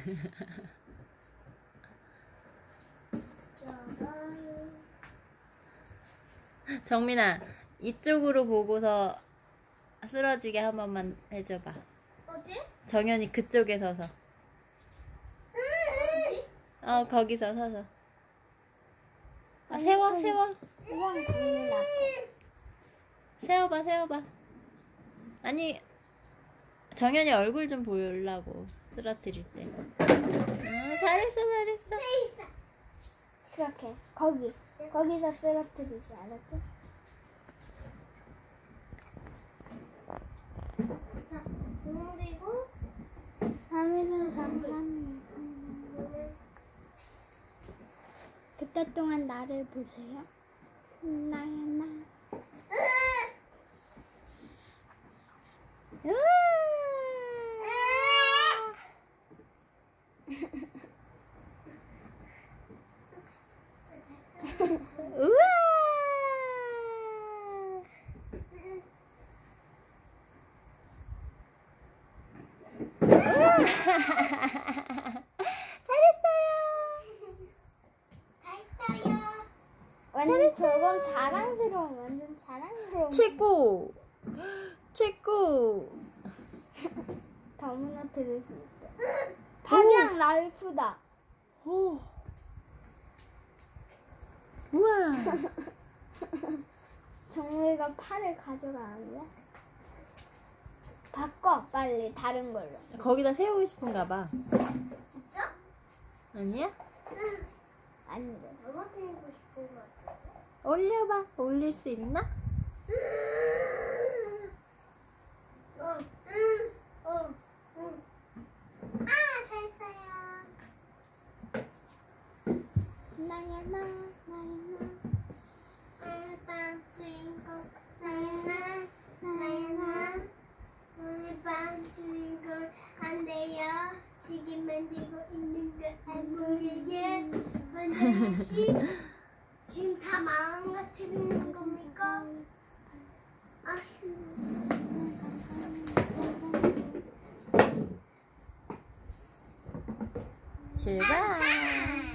정민아, 이쪽으로 보고서 쓰러지게 한 번만 해줘봐. 어디? 정연이 그쪽에 서서. 어디? 거기서 서서. 세워. 우왕 갑니다. 세워봐. 아니, 정연이 얼굴 좀 보여주려고, 쓰러뜨릴 때. 잘했어. 그렇게 거기서 쓰러뜨리지, 알았죠? 자, 그리고 3일은 감사합니다. 그때 동안 나를 보세요. 나야 나. 우와! 잘했어요. 완전 저건 자랑스러운, 완전 자랑스러운. 최고! 더 무너뜨릴 수 있다. 박양 랄프다. 오. 우와! 정우이가 팔을 가져가는데? 바꿔, 빨리 다른 걸로. 거기다 세우고 싶은가 봐. 진짜? 아니야? 아니래. 넘어뜨리고 싶은 것 같아. 올려봐. 올릴 수 있나? 잘했어요. 나야 나. 우리반 주인공 나야 나. 우리반 주인공 안 돼요. 지금 만들고 있는 거 안 보이게. 원장님 씨, 지금 다 마음 같은 겁니까? 출발!